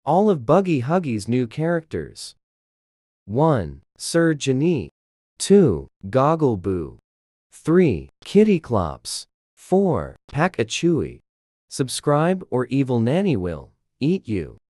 All of Buggy Huggy's new characters. 1. Sir Janine. 2. Goggle Boo. 3. Kitty Clops. 4. Pack a Chewy. Subscribe or Evil Nanny will eat you.